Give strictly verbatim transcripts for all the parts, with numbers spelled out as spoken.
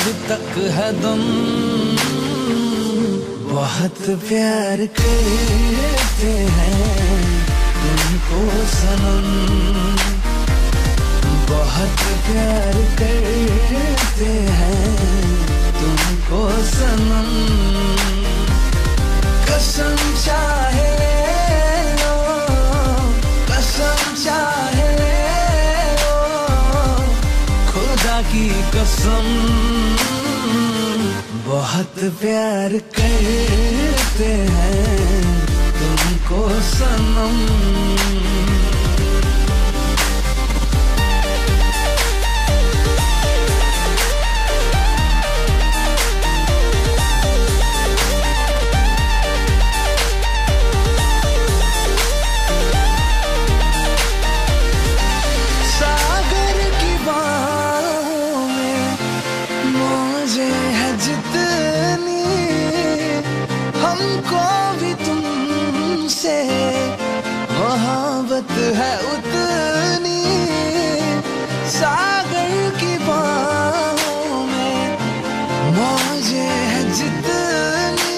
तक है दम, बहुत प्यार करते हैं तुमको सनम, बहुत प्यार करते हैं तुमको सनम। कसम चाहे लो, कसम चाहे लो, खुदा की कसम, बहुत प्यार करते हैं तुमको सनम। सागर की बाहों में मौजें है जितनी, हमको भी तुमसे मोहब्बत है उतनी। सागर की बाहों में मौजें है जितनी,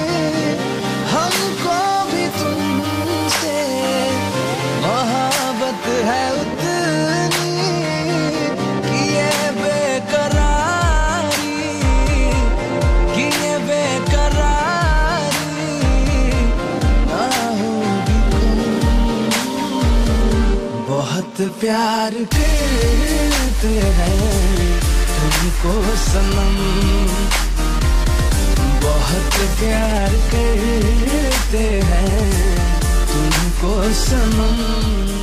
हमको भी तुमसे मोहब्बत है उतनी। कि ये बेकरारी, कि ये बेकरारी ना होगी कम, बहुत प्यार करते हैं तुमको सनम, बहुत प्यार करते हैं तुमको सनम।